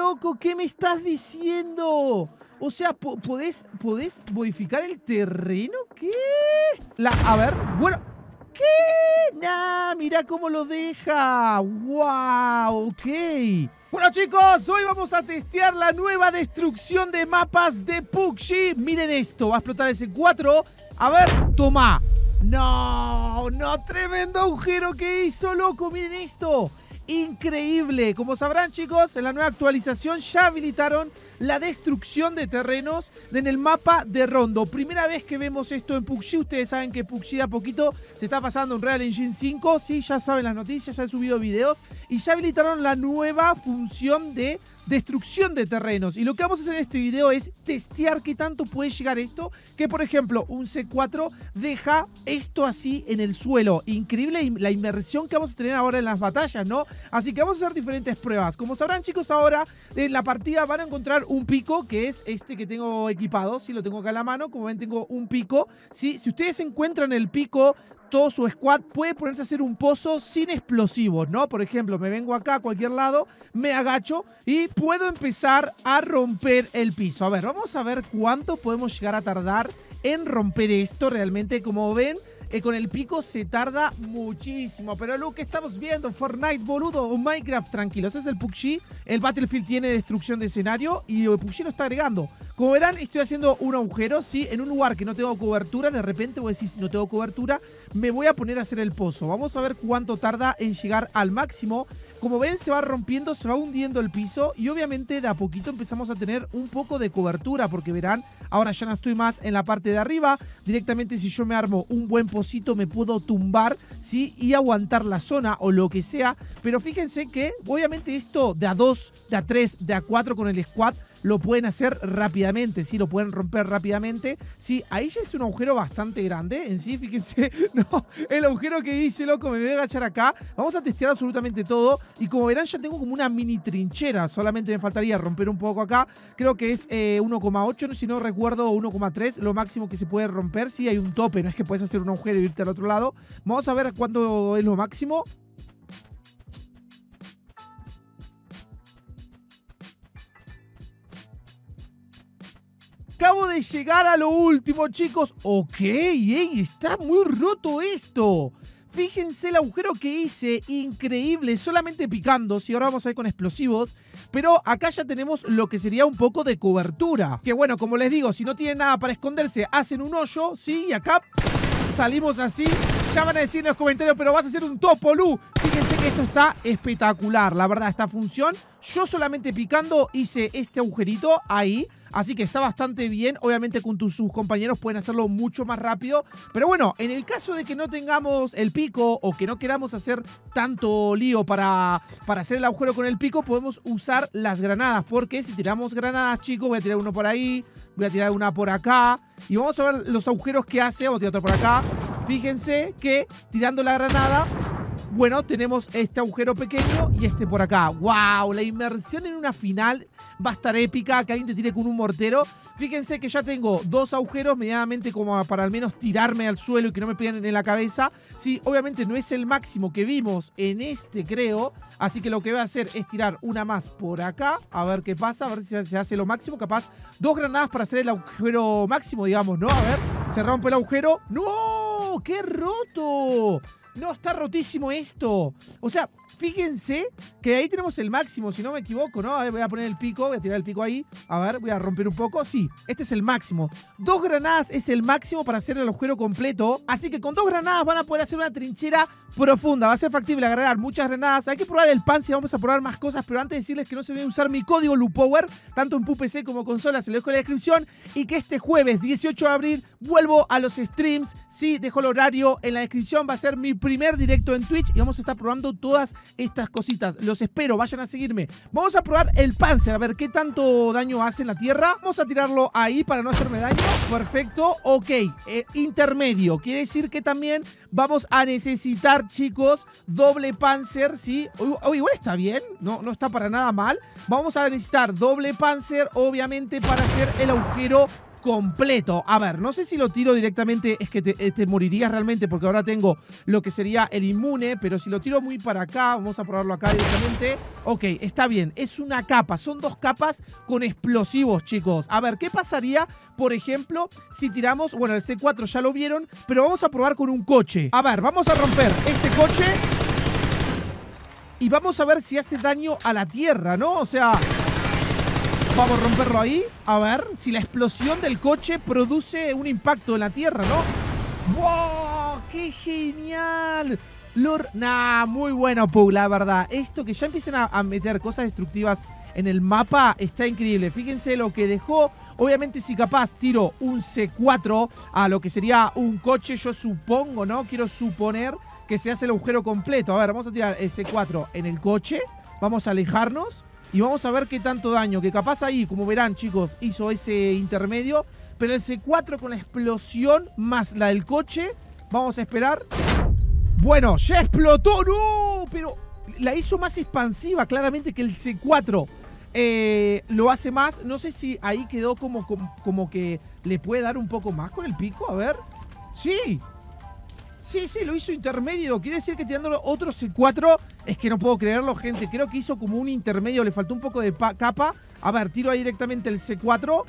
loco! ¿Qué me estás diciendo? O sea, ¿podés modificar el terreno? ¿Qué? A ver, bueno... ¿Qué? Nah, mira cómo lo deja. ¡Wow! Ok. Bueno, chicos, hoy vamos a testear la nueva destrucción de mapas de PUBG. Miren esto, va a explotar ese 4. A ver, toma. No, tremendo agujero que hizo, loco. Miren esto. Increíble. Como sabrán, chicos, en la nueva actualización ya habilitaron la destrucción de terrenos en el mapa de Rondo. Primera vez que vemos esto en PUBG. Ustedes saben que PUBG de a poquito se está pasando en Real Engine 5. Sí, ya saben las noticias, ya he subido videos. Y ya habilitaron la nueva función de destrucción de terrenos. Y lo que vamos a hacer en este video es testear qué tanto puede llegar esto. Que, por ejemplo, un C4 deja esto así en el suelo. Increíble la inmersión que vamos a tener ahora en las batallas, ¿no? Así que vamos a hacer diferentes pruebas. Como sabrán, chicos, ahora en la partida van a encontrar un pico, que es este que tengo equipado. Sí, lo tengo acá a la mano. Como ven, tengo un pico. ¿Sí? Si ustedes encuentran el pico, todo su squad puede ponerse a hacer un pozo sin explosivos, ¿no? Por ejemplo, me vengo acá a cualquier lado, me agacho y puedo empezar a romper el piso. A ver, vamos a ver cuánto podemos llegar a tardar en romper esto. Realmente, como ven, con el pico se tarda muchísimo. Pero lo que estamos viendo, Fortnite, boludo, o Minecraft, tranquilos, es el PUBG. El Battlefield tiene destrucción de escenario y el PUBG lo está agregando. Como verán, estoy haciendo un agujero, ¿sí? En un lugar que no tengo cobertura. De repente voy a decir, si no tengo cobertura, me voy a poner a hacer el pozo. Vamos a ver cuánto tarda en llegar al máximo. Como ven, se va rompiendo, se va hundiendo el piso. Y obviamente de a poquito empezamos a tener un poco de cobertura. Porque verán, ahora ya no estoy más en la parte de arriba. Directamente, si yo me armo un buen pocito, me puedo tumbar, ¿sí? Y aguantar la zona o lo que sea. Pero fíjense que obviamente esto de a 2, de a 3, de a 4 con el squad lo pueden hacer rápidamente, ¿sí? Lo pueden romper rápidamente. Sí, ahí ya es un agujero bastante grande. En sí, fíjense, no, el agujero que hice, loco, me voy a agachar acá. Vamos a testear absolutamente todo. Y como verán, ya tengo como una mini trinchera. Solamente me faltaría romper un poco acá. Creo que es 1,8, si no recuerdo, 1,3. Lo máximo que se puede romper. Sí, hay un tope, no es que puedes hacer un agujero y irte al otro lado. Vamos a ver cuánto es lo máximo. Acabo de llegar a lo último, chicos. Ok, está muy roto esto. Fíjense el agujero que hice, increíble, solamente picando. Sí, ahora vamos a ir con explosivos. Pero acá ya tenemos lo que sería un poco de cobertura. Que bueno, como les digo, si no tienen nada para esconderse, hacen un hoyo, ¿sí? Y acá salimos así. Ya van a decir en los comentarios, pero vas a hacer un topo, Lu. Fíjense que esto está espectacular, la verdad, esta función. Yo solamente picando hice este agujerito ahí. Así que está bastante bien. Obviamente con sus compañeros pueden hacerlo mucho más rápido. Pero bueno, en el caso de que no tengamos el pico o que no queramos hacer tanto lío para hacer el agujero con el pico, podemos usar las granadas. Porque si tiramos granadas, chicos, voy a tirar uno por ahí, voy a tirar una por acá. Y vamos a ver los agujeros que hace. Vamos a tirar otro por acá. Fíjense que tirando la granada, bueno, tenemos este agujero pequeño y este por acá. ¡Wow! La inmersión en una final va a estar épica. Que alguien te tire con un mortero. Fíjense que ya tengo dos agujeros medianamente como para al menos tirarme al suelo y que no me peguen en la cabeza. Sí, obviamente no es el máximo que vimos en este, creo. Así que lo que voy a hacer es tirar una más por acá. A ver qué pasa, a ver si se hace lo máximo. Capaz dos granadas para hacer el agujero máximo, digamos, ¿no? A ver, se rompe el agujero. ¡No! ¡Qué roto! No, está rotísimo esto. O sea, fíjense que ahí tenemos el máximo, si no me equivoco, ¿no? A ver, voy a poner el pico, voy a tirar el pico ahí. A ver, voy a romper un poco. Sí, este es el máximo. 2 granadas es el máximo para hacer el agujero completo. Así que con 2 granadas van a poder hacer una trinchera profunda. Va a ser factible agregar muchas granadas. Hay que probar el Panzer, vamos a probar más cosas. Pero antes de decirles que no se olviden usar mi código LUPOWER, tanto en PUBG como consolas, se lo dejo en la descripción. Y que este jueves 18 de abril vuelvo a los streams. Sí, dejo el horario en la descripción. Va a ser mi primer directo en Twitch y vamos a estar probando todas estas cositas. Los espero, vayan a seguirme. Vamos a probar el Panzer, a ver qué tanto daño hace en la tierra. Vamos a tirarlo ahí para no hacerme daño. Perfecto, ok, intermedio. Quiere decir que también vamos a necesitar, chicos, doble Panzer, ¿sí? Igual está bien, no está para nada mal. Vamos a necesitar doble Panzer, obviamente, para hacer el agujero completo. A ver, no sé si lo tiro directamente es que te morirías realmente, porque ahora tengo lo que sería el inmune, pero si lo tiro muy para acá, vamos a probarlo acá directamente. Ok, está bien, es una capa, son 2 capas con explosivos, chicos. A ver, ¿qué pasaría, por ejemplo, si tiramos, bueno, el C4 ya lo vieron, pero vamos a probar con un coche? A ver, vamos a romper este coche y vamos a ver si hace daño a la tierra, ¿no? O sea, vamos a romperlo ahí. A ver si la explosión del coche produce un impacto en la tierra, ¿no? ¡Wow! ¡Qué genial! Nah, muy bueno, Pug, la verdad. Esto que ya empiecen a meter cosas destructivas en el mapa está increíble. Fíjense lo que dejó. Obviamente, si capaz tiro un C4 a lo que sería un coche, yo supongo, ¿no? Quiero suponer que se hace el agujero completo. A ver, vamos a tirar el C4 en el coche. Vamos a alejarnos y vamos a ver qué tanto daño. Que capaz ahí, como verán, chicos, hizo ese intermedio. Pero el C4 con la explosión más la del coche, vamos a esperar. Bueno, ya explotó. ¡No! Pero la hizo más expansiva, claramente, que el C4 lo hace más. No sé si ahí quedó como que le puede dar un poco más con el pico. A ver. ¡Sí! Sí, lo hizo intermedio. Quiere decir que tirándolo otro C4. Es que no puedo creerlo, gente. Creo que hizo como un intermedio. Le faltó un poco de capa. A ver, tiro ahí directamente el C4.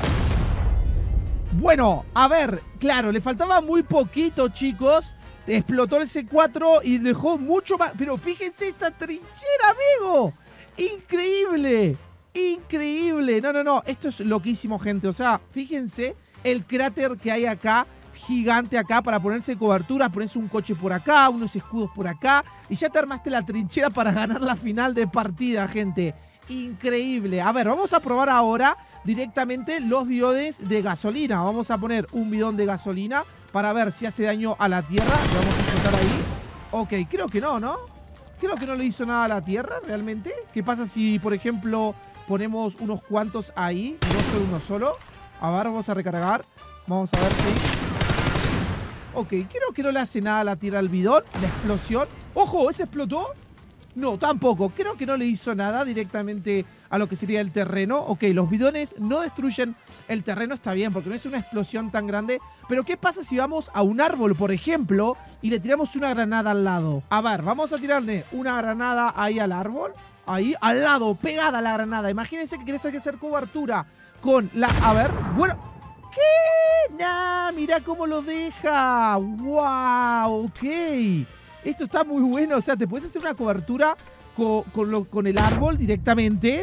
Bueno, a ver. Claro, le faltaba muy poquito, chicos. Explotó el C4 y dejó mucho más. Pero fíjense esta trinchera, amigo. Increíble. Increíble. No. Esto es loquísimo, gente. O sea, fíjense el cráter que hay acá. Gigante acá para ponerse cobertura, ponerse un coche por acá, unos escudos por acá y ya te armaste la trinchera para ganar la final de partida, gente. Increíble. A ver, vamos a probar ahora directamente los bidones de gasolina. Vamos a poner un bidón de gasolina para ver si hace daño a la tierra. Le vamos a explotar ahí. Ok, creo que no, ¿no? Creo que no le hizo nada a la tierra, realmente. ¿Qué pasa si, por ejemplo, ponemos unos cuantos ahí? No solo uno solo. A ver, vamos a recargar. Vamos a ver si... Ok, creo que no le hace nada a la tierra al bidón. La explosión. ¡Ojo! ¿Ese explotó? No, tampoco. Creo que no le hizo nada directamente a lo que sería el terreno. Ok, los bidones no destruyen el terreno. Está bien, porque no es una explosión tan grande. Pero ¿qué pasa si vamos a un árbol, por ejemplo, y le tiramos una granada al lado? A ver, vamos a tirarle una granada ahí al árbol. Ahí, al lado, pegada a la granada. Imagínense que querés hacer cobertura con la... A ver, bueno... ¿Qué? Nah, mirá cómo lo deja. ¡Wow! Ok. Esto está muy bueno. O sea, te puedes hacer una cobertura con el árbol directamente.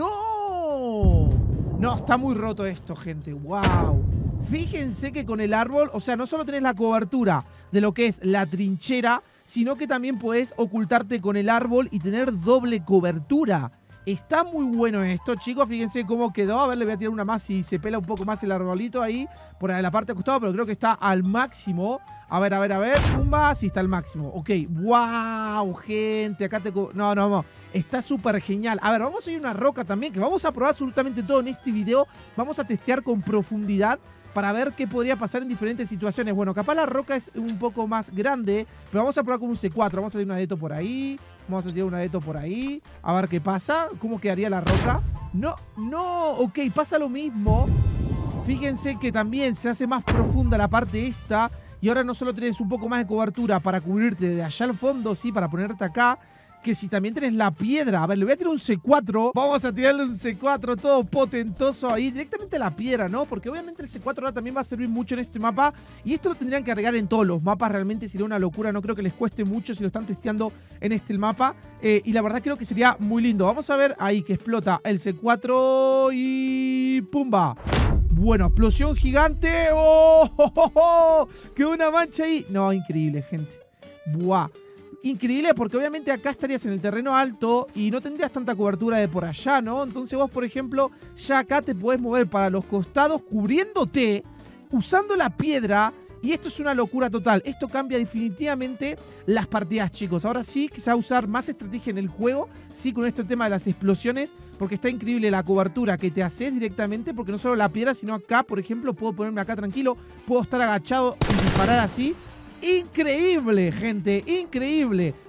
¡No! No, está muy roto esto, gente. ¡Wow! Fíjense que con el árbol, o sea, no solo tenés la cobertura de lo que es la trinchera, sino que también podés ocultarte con el árbol y tener doble cobertura. Está muy bueno esto, chicos. Fíjense cómo quedó. A ver, le voy a tirar una más si se pela un poco más el arbolito ahí por la parte de costado, pero creo que está al máximo. A ver. Pumba, sí está al máximo. Ok, wow, gente. Acá te... No. Está súper genial. A ver, vamos a ir a una roca también, que vamos a probar absolutamente todo en este video. Vamos a testear con profundidad para ver qué podría pasar en diferentes situaciones. Bueno, capaz la roca es un poco más grande, pero vamos a probar con un C4. Vamos a tirar una de esto por ahí. Vamos a tirar una de esto por ahí. A ver qué pasa. ¿Cómo quedaría la roca? No. Ok, pasa lo mismo. Fíjense que también se hace más profunda la parte esta. Y ahora no solo tenés un poco más de cobertura para cubrirte de allá al fondo, sí, para ponerte acá, que si también tenés la piedra. A ver, le voy a tirar un C4. Vamos a tirarle un C4 todo potentoso ahí. Directamente a la piedra, ¿no? Porque obviamente el C4 ahora también va a servir mucho en este mapa. Y esto lo tendrían que agregar en todos los mapas. Realmente sería una locura. No creo que les cueste mucho si lo están testeando en este mapa. Y la verdad creo que sería muy lindo. Vamos a ver ahí que explota el C4 y... ¡pumba! Bueno, explosión gigante. ¡Oh! Quedó una mancha ahí. No, increíble, gente. ¡Buah! Increíble porque obviamente acá estarías en el terreno alto y no tendrías tanta cobertura de por allá, ¿no? Entonces vos, por ejemplo, ya acá te podés mover para los costados cubriéndote, usando la piedra. Y esto es una locura total. Esto cambia definitivamente las partidas, chicos. Ahora sí que se va a usar más estrategia en el juego. Sí, con esto el tema de las explosiones. Porque está increíble la cobertura que te haces directamente. Porque no solo la piedra, sino acá, por ejemplo, puedo ponerme acá tranquilo. Puedo estar agachado y disparar así. Increíble, gente, increíble.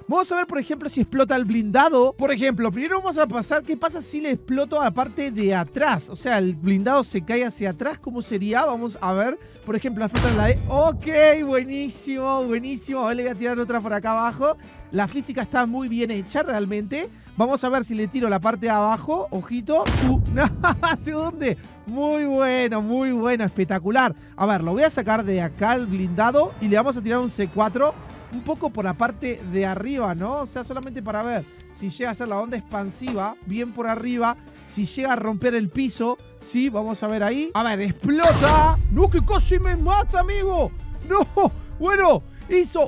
Vamos a ver, por ejemplo, si explota el blindado. Por ejemplo, primero vamos a pasar qué pasa si le exploto a la parte de atrás. O sea, el blindado se cae hacia atrás. ¿Cómo sería? Vamos a ver. Por ejemplo, explota en la E. Ok, buenísimo, buenísimo. A ver, le voy a tirar otra por acá abajo. La física está muy bien hecha realmente. Vamos a ver si le tiro la parte de abajo. Ojito. No, ¿hacia dónde? Muy bueno, espectacular. A ver, lo voy a sacar de acá el blindado y le vamos a tirar un C4 un poco por la parte de arriba, ¿no? O sea, solamente para ver si llega a ser la onda expansiva, bien por arriba, si llega a romper el piso, sí, vamos a ver ahí. A ver, explota. No, que casi me mata, amigo. No, bueno, hizo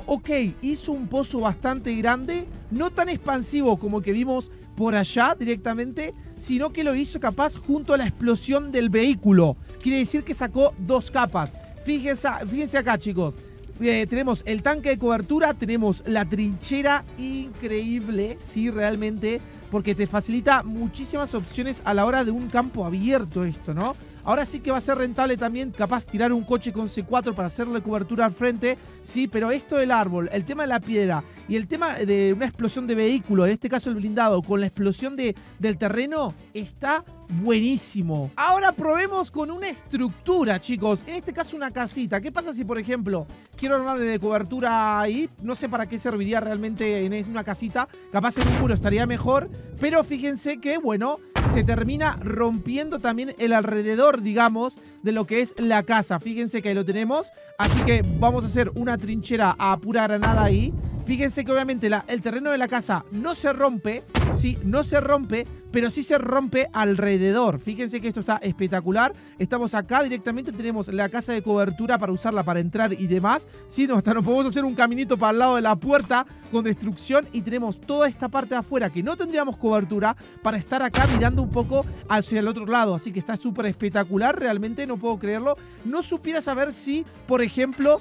un pozo bastante grande, no tan expansivo como que vimos por allá directamente, sino que lo hizo capaz junto a la explosión del vehículo. Quiere decir que sacó 2 capas. Fíjense acá, chicos. Tenemos el tanque de cobertura, tenemos la trinchera, increíble, sí, realmente, porque te facilita muchísimas opciones a la hora de un campo abierto esto, ¿no? Ahora sí que va a ser rentable también, capaz tirar un coche con C4 para hacerle cobertura al frente, sí, pero esto del árbol, el tema de la piedra y el tema de una explosión de vehículo, en este caso el blindado, con la explosión del terreno, está buenísimo. Ahora probemos con una estructura, chicos, en este caso una casita. ¿Qué pasa si, por ejemplo, quiero armarle de cobertura ahí? No sé para qué serviría realmente en una casita, capaz en un muro estaría mejor, pero fíjense que, bueno, se termina rompiendo también el alrededor, digamos, de lo que es la casa. Fíjense que ahí lo tenemos. Así que vamos a hacer una trinchera a pura granada ahí. Fíjense que obviamente el terreno de la casa no se rompe, sí, no se rompe, pero sí se rompe alrededor. Fíjense que esto está espectacular. Estamos acá directamente, tenemos la casa de cobertura para usarla para entrar y demás. Sí, nos podemos hacer un caminito para el lado de la puerta con destrucción y tenemos toda esta parte de afuera que no tendríamos cobertura para estar acá mirando un poco hacia el otro lado. Así que está súper espectacular, realmente no puedo creerlo. No supiera saber si, por ejemplo,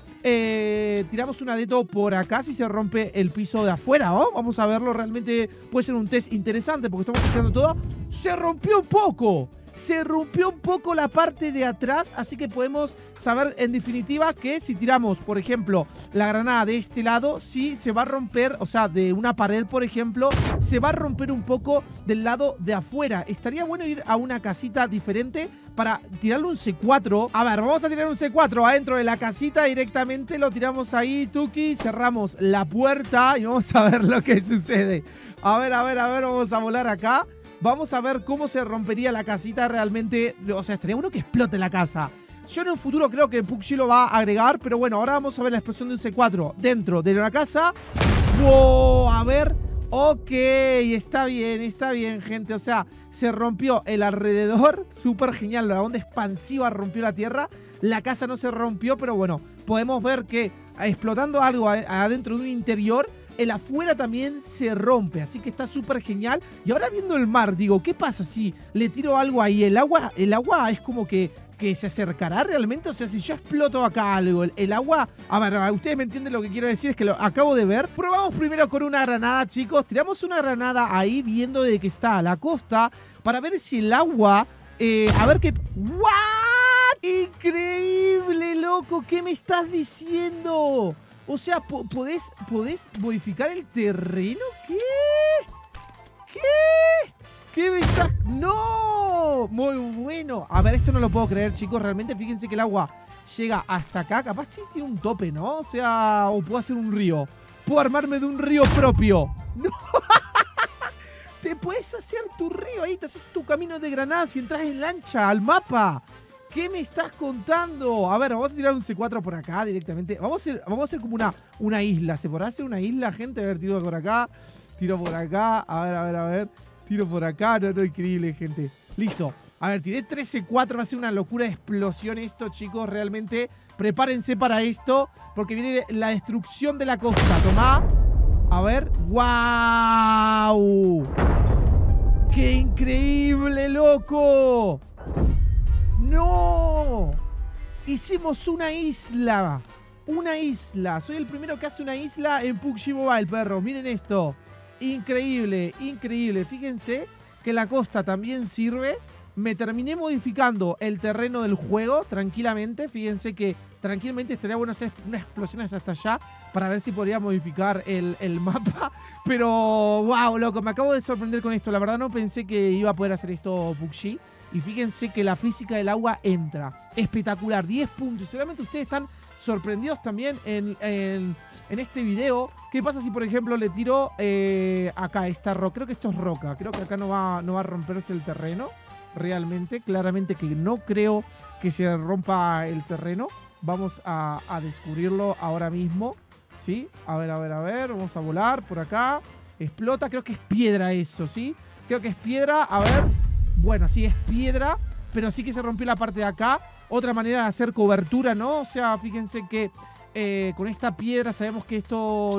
tiramos una de todo por acá, si se rompe el piso de afuera, ¿no? Vamos a verlo, realmente puede ser un test interesante porque estamos tirando todo. Se rompió un poco. Se rompió un poco la parte de atrás, así que podemos saber en definitiva que si tiramos, por ejemplo, la granada de este lado, sí se va a romper, o sea, de una pared, por ejemplo, se va a romper un poco del lado de afuera. Estaría bueno ir a una casita diferente para tirarle un C4. A ver, vamos a tirar un C4 adentro de la casita directamente, lo tiramos ahí, Tuki, cerramos la puerta y vamos a ver lo que sucede. A ver, vamos a volar acá. Vamos a ver cómo se rompería la casita realmente. O sea, estaría bueno que explote la casa. Yo en un futuro creo que PUBG lo va a agregar, pero bueno, ahora vamos a ver la explosión de un C4 dentro de la casa. ¡Wow! A ver. Ok, está bien, gente. O sea, se rompió el alrededor. Súper genial. La onda expansiva rompió la tierra. La casa no se rompió, pero bueno, podemos ver que explotando algo adentro de un interior, el afuera también se rompe, así que está súper genial. Y ahora viendo el mar, digo, ¿qué pasa si le tiro algo ahí? El agua es como que se acercará realmente. O sea, si yo exploto acá algo, el agua... A ver, ustedes me entienden lo que quiero decir, es que lo acabo de ver. Probamos primero con una granada, chicos. Tiramos una granada ahí viendo de que está a la costa para ver si el agua... a ver qué... ¿What? ¡Increíble, loco! ¿Qué me estás diciendo? O sea, ¿podés modificar el terreno? ¿Qué? ¿Qué me estás...? ¡No! Muy bueno. A ver, esto no lo puedo creer, chicos. Realmente, fíjense que el agua llega hasta acá. Capaz tiene un tope, ¿no? O sea, o puedo hacer un río. Puedo armarme de un río propio. ¡No! Te puedes hacer tu río ahí. Te haces tu camino de granadas y entras en lancha al mapa. ¿Qué me estás contando? A ver, vamos a tirar un C4 por acá directamente. Vamos a hacer como una isla. ¿Se podrá hacer una isla, gente? A ver, tiro por acá. Tiro por acá. A ver. Tiro por acá. No, increíble, gente. Listo. A ver, tiré 3 C4. Va a ser una locura de explosión esto, chicos. Realmente, prepárense para esto. Porque viene la destrucción de la costa. Tomá. A ver. ¡Wow! ¡Qué increíble, loco! ¡No! Hicimos una isla. Una isla. Soy el primero que hace una isla en PUBG Mobile, perros. Miren esto. Increíble, increíble. Fíjense que la costa también sirve. Me terminé modificando el terreno del juego tranquilamente. Fíjense que tranquilamente estaría bueno hacer unas explosiones hasta allá para ver si podría modificar el mapa. Pero, wow, loco, me acabo de sorprender con esto. La verdad no pensé que iba a poder hacer esto PUBG. Y fíjense que la física del agua entra. Espectacular, 10 puntos. Y seguramente ustedes están sorprendidos también en este video. ¿Qué pasa si, por ejemplo, le tiro acá esta roca? Creo que esto es roca. Creo que acá no va a romperse el terreno. Realmente, claramente que no creo que se rompa el terreno. Vamos a descubrirlo ahora mismo. ¿Sí? A ver. Vamos a volar por acá. Explota. Creo que es piedra eso, ¿sí? Creo que es piedra. A ver. Bueno, sí, es piedra. Pero sí que se rompió la parte de acá. Otra manera de hacer cobertura, ¿no? O sea, fíjense que con esta piedra sabemos que esto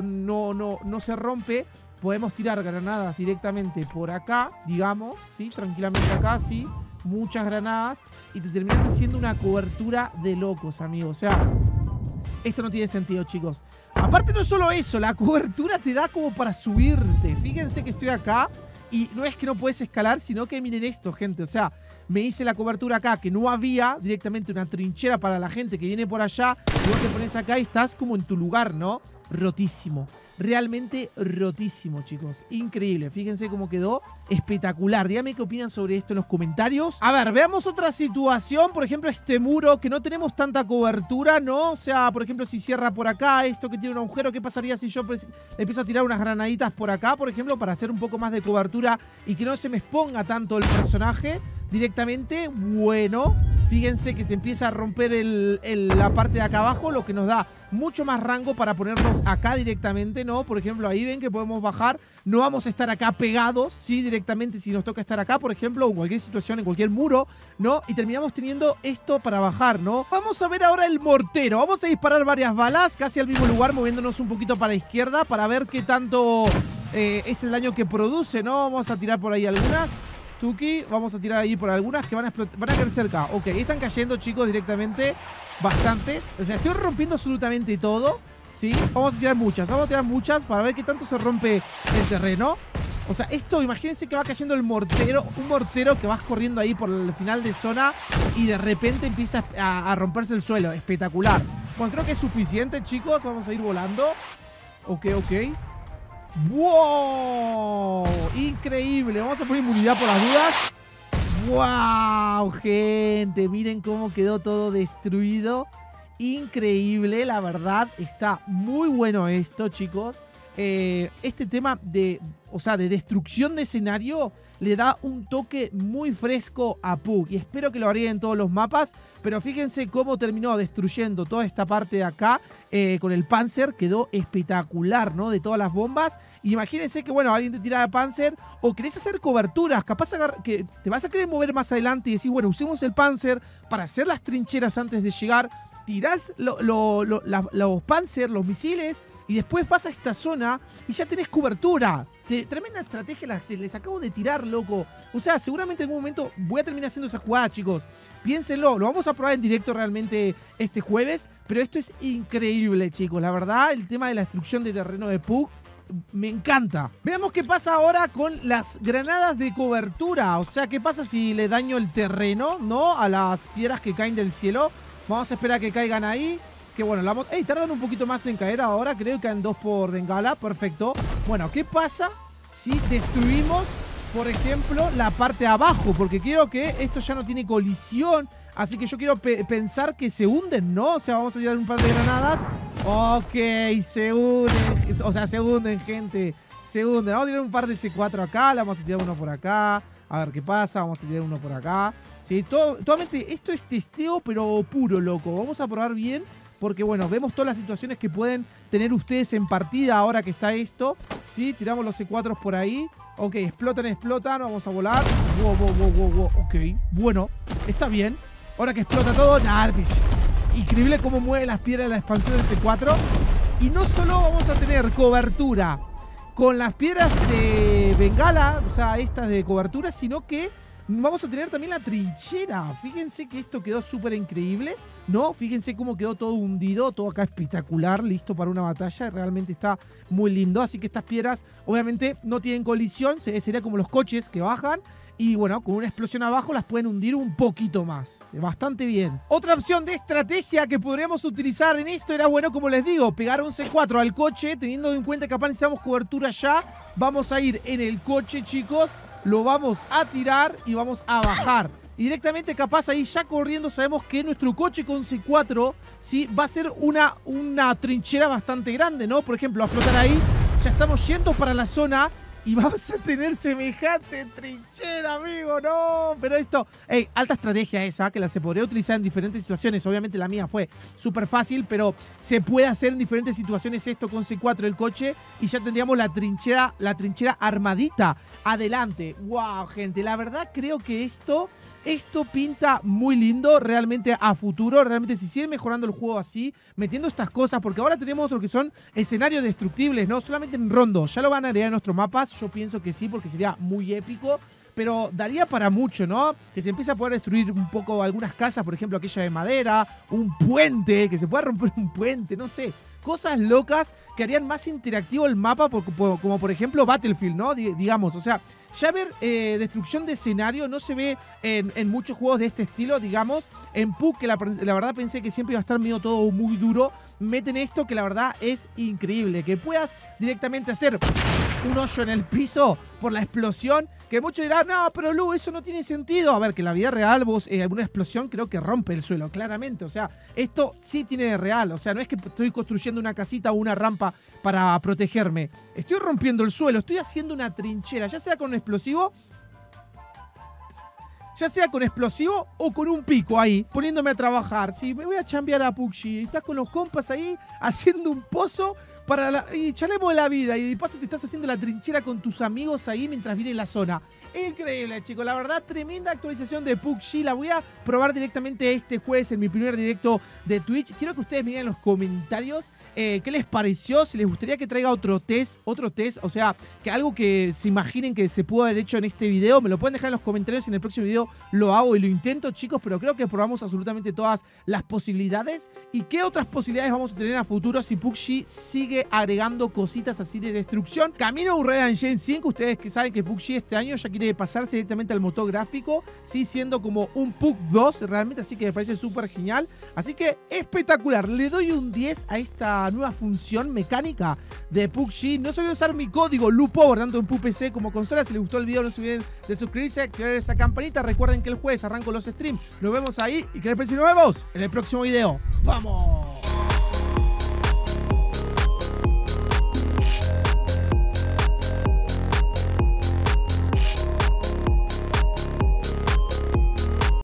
no se rompe. Podemos tirar granadas directamente por acá, digamos, ¿sí? Tranquilamente acá, sí. Muchas granadas. Y te terminas haciendo una cobertura de locos, amigos. O sea, esto no tiene sentido, chicos. Aparte no es solo eso, la cobertura te da como para subirte. Fíjense que estoy acá y no es que no puedes escalar, sino que miren esto, gente. O sea, me hice la cobertura acá, que no había directamente una trinchera para la gente que viene por allá. Y vos te pones acá y estás como en tu lugar, ¿no? Rotísimo. Realmente rotísimo, chicos. Increíble. Fíjense cómo quedó. Espectacular. Díganme qué opinan sobre esto en los comentarios. A ver, veamos otra situación. Por ejemplo, este muro que no tenemos tanta cobertura, ¿no? O sea, por ejemplo, si cierra por acá, esto que tiene un agujero, ¿qué pasaría si yo le empiezo a tirar unas granaditas por acá, por ejemplo, para hacer un poco más de cobertura y que no se me exponga tanto el personaje directamente? Bueno, fíjense que se empieza a romper la parte de acá abajo, lo que nos da mucho más rango para ponernos acá directamente, ¿no? Por ejemplo, ahí ven que podemos bajar. No vamos a estar acá pegados, ¿sí? Directamente si nos toca estar acá, por ejemplo, o en cualquier situación, en cualquier muro, ¿no? Y terminamos teniendo esto para bajar, ¿no? Vamos a ver ahora el mortero. Vamos a disparar varias balas casi al mismo lugar, moviéndonos un poquito para la izquierda para ver qué tanto es el daño que produce, ¿no? Vamos a tirar por ahí algunas. Tuki, vamos a tirar ahí por algunas que van a caer cerca. Ok, están cayendo, chicos, directamente. Bastantes. O sea, estoy rompiendo absolutamente todo, ¿sí? Vamos a tirar muchas para ver qué tanto se rompe el terreno. O sea, esto, imagínense que va cayendo el mortero. Un mortero que vas corriendo ahí por el final de zona y de repente empieza a romperse el suelo. Espectacular. Bueno, creo que es suficiente, chicos. Vamos a ir volando. Ok. ¡Wow! Increíble. Vamos a poner inmunidad por las dudas. ¡Wow, gente! Miren cómo quedó todo destruido. Increíble, la verdad. Está muy bueno esto, chicos. Este tema de destrucción de escenario le da un toque muy fresco a PUBG. Y espero que lo agreguen en todos los mapas. Pero fíjense cómo terminó destruyendo toda esta parte de acá con el Panzer. Quedó espectacular, ¿no? De todas las bombas. Y imagínense que, bueno, alguien te tira de Panzer o querés hacer coberturas. Capaz que te vas a querer mover más adelante y decís, bueno, usemos el Panzer para hacer las trincheras antes de llegar. Tirás los Panzer, los misiles, y después vas a esta zona y ya tenés cobertura. Tremenda estrategia les acabo de tirar, loco. O sea, seguramente en algún momento voy a terminar haciendo esa jugada, chicos. Piénsenlo, lo vamos a probar en directo realmente este jueves. Pero esto es increíble, chicos. La verdad, el tema de la destrucción de terreno de PUBG me encanta. Veamos qué pasa ahora con las granadas de cobertura. O sea, qué pasa si le daño el terreno, ¿no? A las piedras que caen del cielo. Vamos a esperar a que caigan ahí. Que bueno, tardan un poquito más en caer ahora. Creo que caen 2 por bengala. Perfecto. Bueno, ¿qué pasa si destruimos, por ejemplo, la parte de abajo? Porque quiero que esto ya no tiene colisión. Así que yo quiero pensar que se hunden, ¿no? O sea, vamos a tirar un par de granadas. Ok, se hunden. O sea, se hunden, gente. Se hunden. Vamos a tirar un par de C4 acá. Le vamos a tirar uno por acá. A ver qué pasa. Vamos a tirar uno por acá. Sí, totalmente. Esto es testeo, pero puro, loco. Vamos a probar bien. Porque, bueno, vemos todas las situaciones que pueden tener ustedes en partida ahora que está esto. Sí, tiramos los C4 por ahí. Ok, explotan. Vamos a volar. Wow. Ok, bueno, está bien. Ahora que explota todo, increíble cómo mueve las piedras de la expansión del C4. Y no solo vamos a tener cobertura con las piedras de bengala, o sea, estas de cobertura, sino que vamos a tener también la trinchera. Fíjense que esto quedó súper increíble, ¿no? Fíjense cómo quedó todo hundido, todo acá espectacular, listo para una batalla. Realmente está muy lindo. Así que estas piedras obviamente no tienen colisión, sería como los coches que bajan. y bueno, con una explosión abajo las pueden hundir un poquito más. Bastante bien. Otra opción de estrategia que podríamos utilizar en esto era, bueno, como les digo, pegar un C4 al coche, teniendo en cuenta que capaz necesitamos cobertura ya. Vamos a ir en el coche, chicos, lo vamos a tirar y vamos a bajar. Y directamente capaz ahí ya corriendo sabemos que nuestro coche con C4 sí va a ser una trinchera bastante grande, ¿no? Por ejemplo, a explotar ahí, ya estamos yendo para la zona y vamos a tener semejante trinchera, amigo, no. Pero esto, alta estrategia esa, que se podría utilizar en diferentes situaciones. Obviamente la mía fue súper fácil, pero se puede hacer en diferentes situaciones esto con C4 el coche y ya tendríamos la trinchera armadita adelante. Wow, gente, la verdad creo que esto pinta muy lindo realmente a futuro. Realmente si siguen mejorando el juego así, metiendo estas cosas, porque ahora tenemos lo que son escenarios destructibles, ¿no? Solamente en rondo. Ya lo van a agregar en nuestros mapas. Yo pienso que sí, porque sería muy épico. Pero daría para mucho, ¿no? Que se empiece a poder destruir un poco algunas casas, por ejemplo, aquella de madera, un puente, que se pueda romper un puente, no sé. Cosas locas que harían más interactivo el mapa, como por ejemplo Battlefield, ¿no? Digamos, o sea, ya ver destrucción de escenario no se ve en muchos juegos de este estilo, digamos. En PUBG, que la verdad pensé que siempre iba a estar medio todo muy duro, meten esto que la verdad es increíble. Que puedas directamente hacer un hoyo en el piso por la explosión, que muchos dirán, no, pero Lu, eso no tiene sentido. A ver, que en la vida real vos, alguna explosión creo que rompe el suelo, claramente. O sea, esto sí tiene de real. O sea, no es que estoy construyendo una casita o una rampa para protegerme. Estoy rompiendo el suelo, estoy haciendo una trinchera, ya sea con un explosivo, o con un pico ahí, poniéndome a trabajar. Si me voy a chambear a PUBG, estás con los compas ahí haciendo un pozo y charlemos de la vida. Y de paso te estás haciendo la trinchera con tus amigos ahí mientras viene la zona. Increíble, chicos. La verdad, tremenda actualización de PUBG. La voy a probar directamente este jueves en mi primer directo de Twitch. Quiero que ustedes me digan en los comentarios qué les pareció. Si les gustaría que traiga otro test. O sea, que algo que se imaginen que se pudo haber hecho en este video. Me lo pueden dejar en los comentarios. En el próximo video lo hago y lo intento, chicos. Pero creo que probamos absolutamente todas las posibilidades. ¿Y qué otras posibilidades vamos a tener a futuro si PUBG sigue agregando cositas así de destrucción? Camino a Unreal Engine 5. Ustedes que saben que PUBG este año ya quiere pasarse directamente al motor gráfico, sí, siendo como un PUBG 2 realmente, así que me parece súper genial. Así que espectacular, le doy un 10 a esta nueva función mecánica de PUBG. No se olviden usar mi código LUPOWER tanto en PUBG como consola. Si les gustó el video no se olviden de suscribirse, activar esa campanita. Recuerden que el jueves arranco los streams, nos vemos ahí y que les parece, nos vemos en el próximo video. ¡Vamos!